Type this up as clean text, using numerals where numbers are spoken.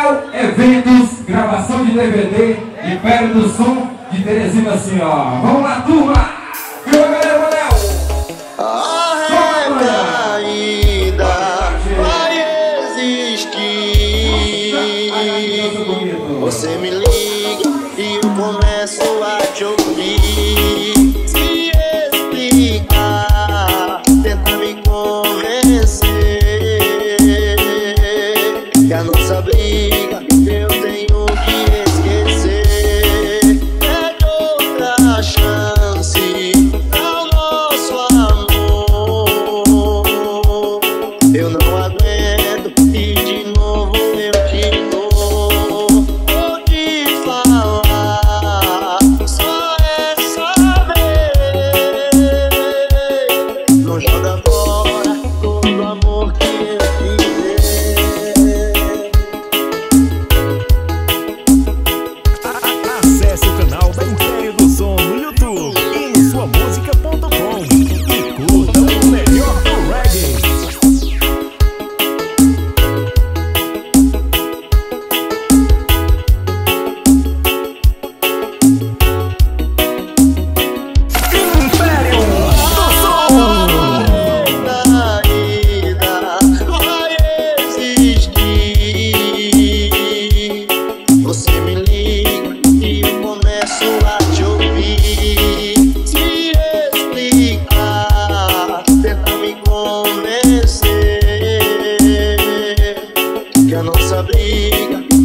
Emanuel Eventos, gravação de DVD, Império do Som de Teresina, assim, ó. Vamos lá, turma! Viu, galera, Emanuel? Ainda vai existir. Você me liga e eu começo a te ouvir. Se explicar, tenta me convencer que a nossa briga eu tenho que esquecer. Pede outra chance ao nosso amor. Eu não aguento e de novo eu te dou. Vou te falar só essa vez. Não joga fora todo o amor que eu te dei. Acesse o canal da Império do Som no YouTube e no suamusica.com e curta o melhor do reggae. Império do Som. Ainda vai existir. Você me liga e eu começo a te ouvir. Se explicar, tenta me convencer que a nossa briga